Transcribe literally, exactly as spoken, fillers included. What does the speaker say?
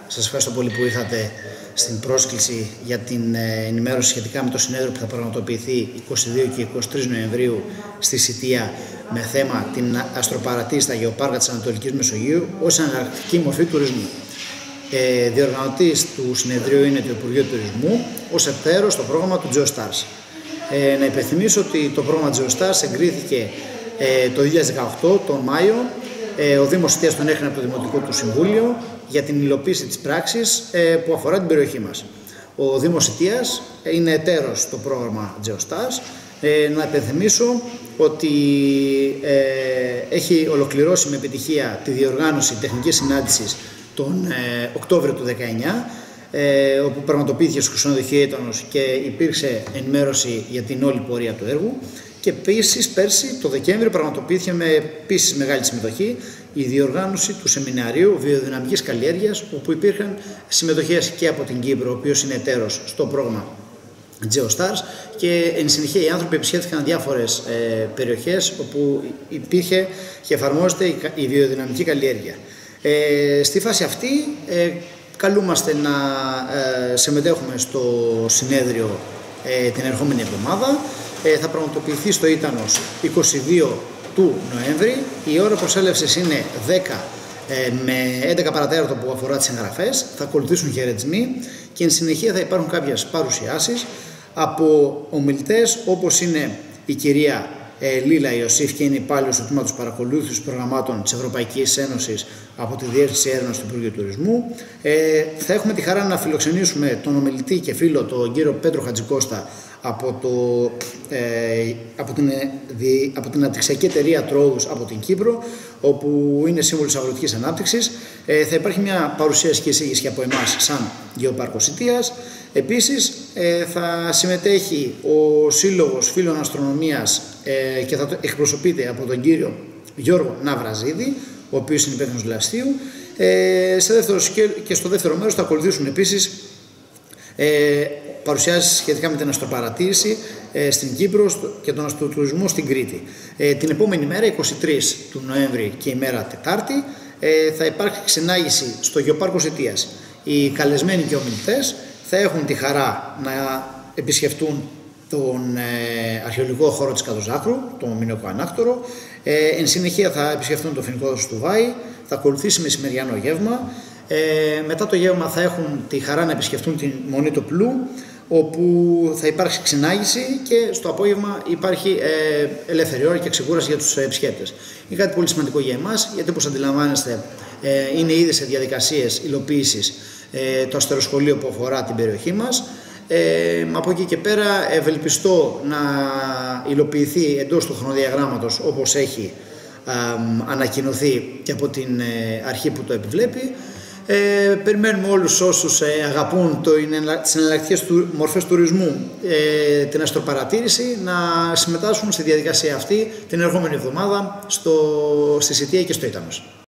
Σας ευχαριστώ πολύ που ήρθατε στην πρόσκληση για την ενημέρωση σχετικά με το συνέδριο που θα πραγματοποιηθεί είκοσι δύο και είκοσι τρεις Νοεμβρίου στη Σιτία με θέμα την αστροπαρατήρηση στα γεωπάρκα της Ανατολικής Μεσογείου ως εναλλακτική μορφή τουρισμού. Ε, διοργανωτής του συνεδρίου είναι το Υπουργείο Τουρισμού ως εταίρος στο πρόγραμμα του GeoStars. Ε, να υπενθυμίσω ότι το πρόγραμμα GeoStars εγκρίθηκε ε, το δύο χιλιάδες δεκαοκτώ, τον Μάιο. Ε, ο Δήμος Σιτίας τον έκανε από το Δημοτικό του Συμβούλιο για την υλοποίηση της πράξης ε, που αφορά την περιοχή μας. Ο Δήμος Σιτίας είναι εταίρος στο πρόγραμμα GeoStars. Ε, να υπενθυμίσω ότι ε, έχει ολοκληρώσει με επιτυχία τη διοργάνωση τεχνικής συνάντησης τον ε, Οκτώβριο του δύο χιλιάδες δεκαεννιά, ε, όπου πραγματοποιήθηκε στο ξενοδοχείο Ήτωνος και υπήρξε ενημέρωση για την όλη πορεία του έργου. Και επίσης πέρσι το Δεκέμβριο πραγματοποιήθηκε με επίσης μεγάλη συμμετοχή η διοργάνωση του Σεμιναρίου Βιοδυναμικής Καλλιέργειας, όπου υπήρχαν συμμετοχές και από την Κύπρο, ο οποίος είναι εταίρος στο πρόγραμμα GeoStars, και εν συνεχεία οι άνθρωποι επισκέφθηκαν διάφορες ε, περιοχές όπου υπήρχε και εφαρμόζεται η, η βιοδυναμική καλλιέργεια. Ε, στη φάση αυτή ε, καλούμαστε να ε, συμμετέχουμε στο συνέδριο ε, την ερχόμενη εβδομάδα. Ε, θα πραγματοποιηθεί στο Ήτανος είκοσι δύο του Νοέμβρη. Η ώρα προσέλευσης είναι δέκα ε, με έντεκα παρατέταρτο που αφορά τις εγγραφές. Θα ακολουθήσουν χαιρετισμοί και εν συνεχεία θα υπάρχουν κάποιες παρουσιάσεις από ομιλητές όπως είναι η κυρία ε, Λίλα Ιωσήφ, και είναι υπάλληλος του τμήματος παρακολούθησης προγραμμάτων της Ευρωπαϊκής Ένωσης από τη Διεύθυνση Έρευνας του Υπουργείου Τουρισμού. Ε, θα έχουμε τη χαρά να φιλοξενήσουμε τον ομιλητή και φίλο, τον κύριο Πέτρο Χατζικώστα, από, το, ε, από, την, δι, από την αναπτυξιακή εταιρεία Τρόους από την Κύπρο, όπου είναι σύμβουλος αγροτικής ανάπτυξης. Ε, θα υπάρχει μια παρουσίαση και εισήγηση από εμάς σαν Γεωπάρκο Σιτίας. Επίσης ε, θα συμμετέχει ο Σύλλογος Φίλων Αστρονομίας ε, και θα εκπροσωπείται από τον κύριο Γιώργο Ναυραζίδη, ο οποίος είναι υπεύθυνος Λαστείου. Ε, σε δεύτερο, και στο δεύτερο μέρος θα ακολουθήσουν επίσης ε, παρουσιάσεις σχετικά με την αστροπαρατήρηση ε, στην Κύπρο και τον αστροτουρισμό στην Κρήτη. Ε, την επόμενη μέρα, είκοσι τρεις του Νοέμβρη και ημέρα Τετάρτη, ε, θα υπάρξει ξενάγηση στο Γεωπάρκο Σιτίας. Οι καλεσμένοι και ομιλητές θα έχουν τη χαρά να επισκεφτούν τον ε, αρχαιολογικό χώρο της Καδοζάκρου, τον Μηνικό Ανάκτορο. Ε, εν συνεχεία θα επισκεφτούν το Φοινικό Δάσος του Βάη, θα ακολουθήσει μεσημεριανό γεύμα. Ε, μετά το γεύμα θα έχουν τη χαρά να επισκεφτούν την Μονή του Πλού, όπου θα υπάρξει ξενάγηση και στο απόγευμα υπάρχει ε, ελεύθερη ώρα και ξεκούραση για τους επισκέπτες. Είναι κάτι πολύ σημαντικό για εμάς, γιατί όπως αντιλαμβάνεστε ε, είναι ήδη σε διαδικασίες υλοποίησης ε, το αστεροσχολείο που αφορά την περιοχή μας. Ε, από εκεί και πέρα ευελπιστώ να υλοποιηθεί εντός του χρονοδιαγράμματος όπως έχει ε, ανακοινωθεί και από την ε, αρχή που το επιβλέπει. Ε, περιμένουμε όλους όσους ε, αγαπούν το, τις εναλλακτικές του, μορφές τουρισμού, ε, την αστροπαρατήρηση, να συμμετάσχουν στη διαδικασία αυτή την ερχόμενη εβδομάδα στο, στη Σιτία και στο Ήτανος.